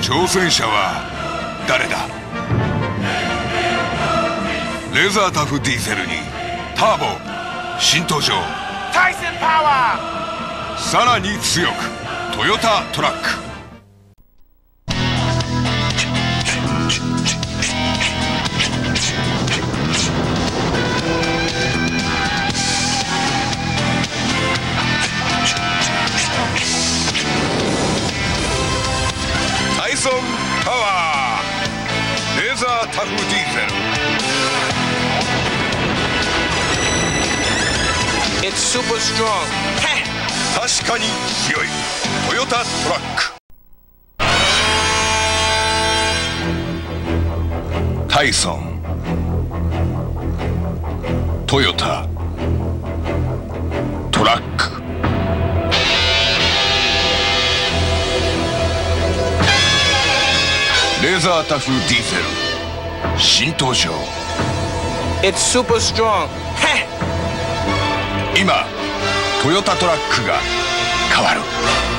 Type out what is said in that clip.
挑戦者は誰だ？レーザータフディーゼルにターボ新登場。 タイソンパワー。 さらに強くトヨタトラック。タイソンパワーレーザータフディーゼル。 It's super strong. 確かに強いトヨタトラック。タイソン、トヨタ、トラック。レーザータフディーゼル新登場。 It's super strong. 今トヨタトラックが変わる。